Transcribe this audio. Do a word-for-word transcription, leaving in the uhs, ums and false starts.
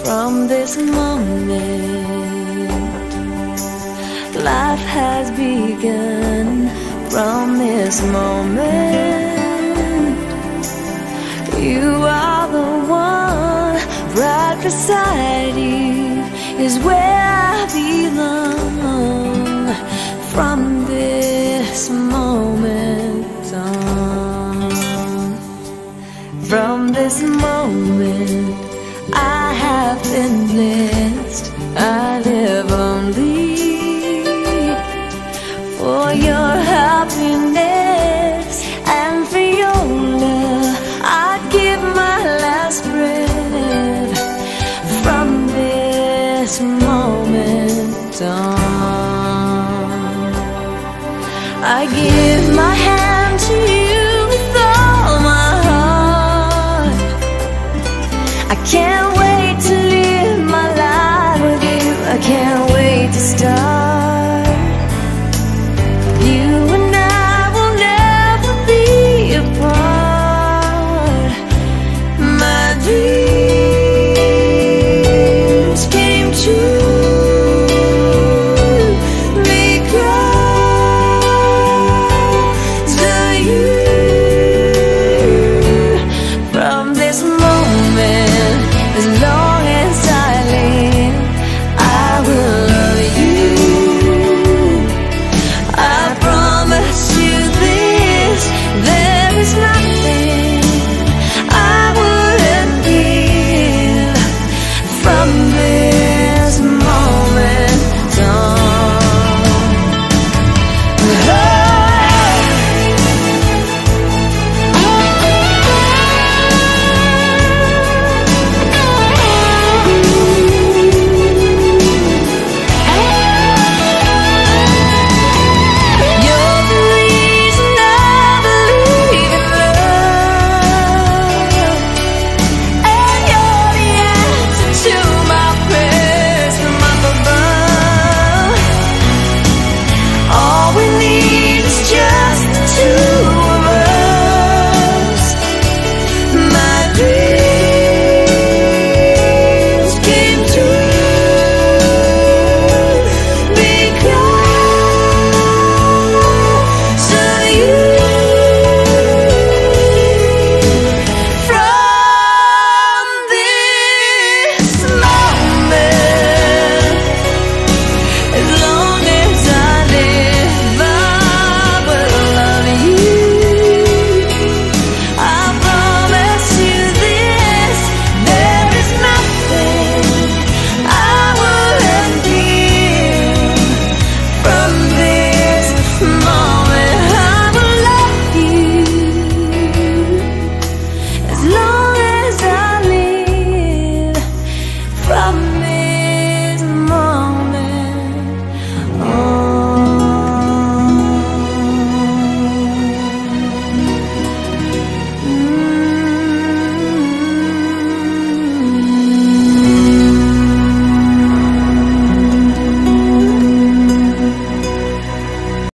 from this moment. Life has begun from this moment. You are the one, right beside you is where I belong. From this moment on, from this moment I have been blessed. I live only for your happiness and for your love. I'd give my last breath. From this moment on, I give my hand to you with all my heart. I can't